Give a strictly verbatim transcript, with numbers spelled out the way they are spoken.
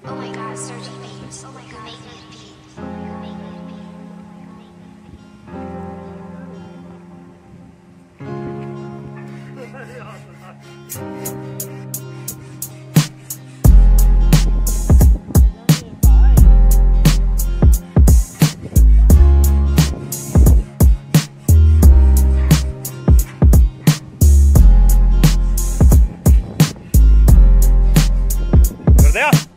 Oh my god, Sergi Beats. Oh my god, make me beats. Make me There.